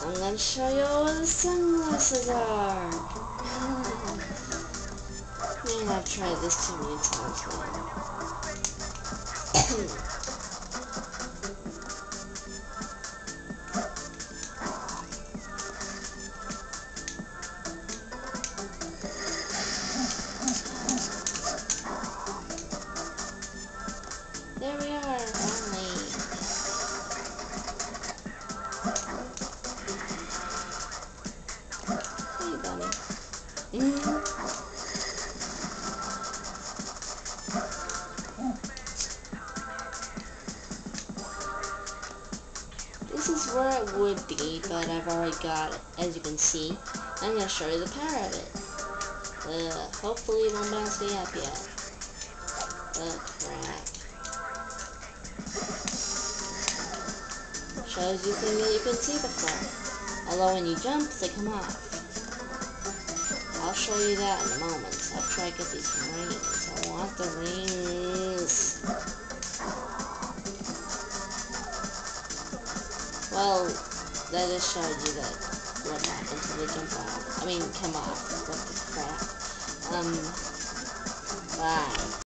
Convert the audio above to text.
I'm gonna show you where the sunglasses are. Man, I've tried this too many times now. There we are, finally. Hey, bunny. This is where it would be, but I've already got it, as you can see. I'm going to show you the power of it. Hopefully it won't bounce me up yet. Oh, crap. Shows you things that you couldn't see before. Although when you jump, they come off. I'll show you that in a moment. After I get these rings. I want the rings. Well, that just showed you that what happens when they jump off. I mean, come off. What the crap. Bye.